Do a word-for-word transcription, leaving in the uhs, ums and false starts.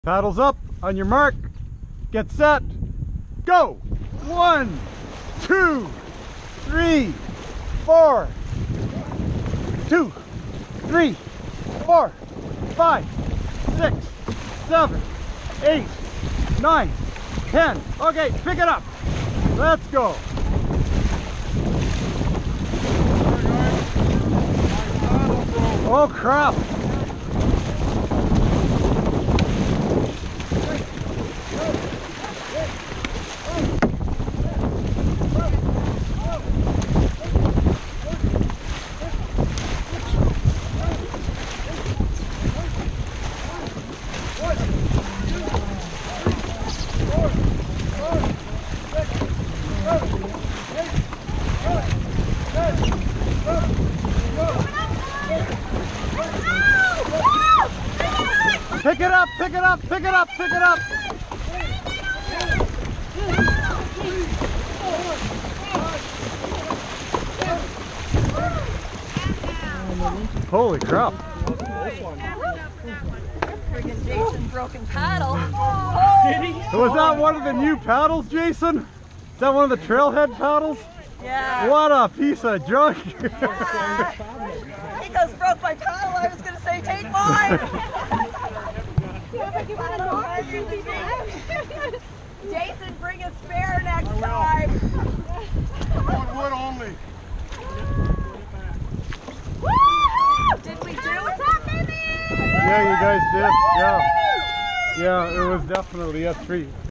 Paddles up, on your mark, get set, go! One, two, three, four, two, three, four, five, six, seven, eight, nine, ten. Okay, pick it up. Let's go. Oh crap. Pick it up, pick it up, pick it up, pick it up. Holy crap. Friggin' Jason broken paddle. Did he? Was that one of the new paddles, Jason? Is that one of the trailhead paddles? Yeah. What a piece of junk. Yeah. He goes, broke my paddle. I was going to say, take mine. Jason, bring a spare next time. Wood only. Woo! Did we do it? Yeah, you guys did. Yeah. Yeah, it was definitely a treat.